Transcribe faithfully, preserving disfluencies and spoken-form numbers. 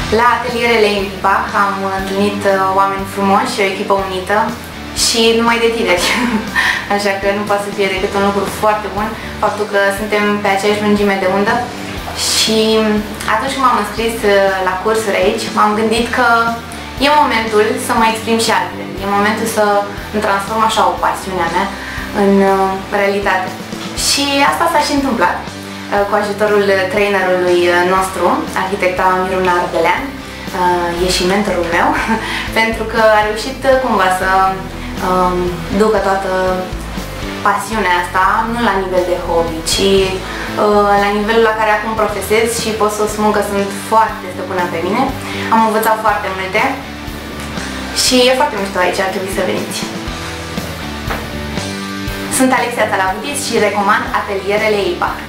La atelierele Bach am întâlnit oameni frumoși și o echipă unită și numai de tineri. Așa că nu poate să fie decât un lucru foarte bun faptul că suntem pe aceeași lungime de undă. Și atunci când m-am înscris la cursuri aici, m-am gândit că e momentul să mă exprim și altfel. E momentul să îmi transform așa o pasiune a mea în realitate. Și asta s-a și întâmplat cu ajutorul trainerului nostru, arhitecta Miruna Ardelean, e și mentorul meu, pentru că a reușit cumva să um, ducă toată pasiunea asta, nu la nivel de hobby, ci uh, la nivelul la care acum profesez și pot să spun că sunt foarte stăpână pe mine. Am învățat foarte multe și e foarte mișto aici, ar trebui să veniți. Sunt Alexia Țalavutis și recomand atelierele Bach.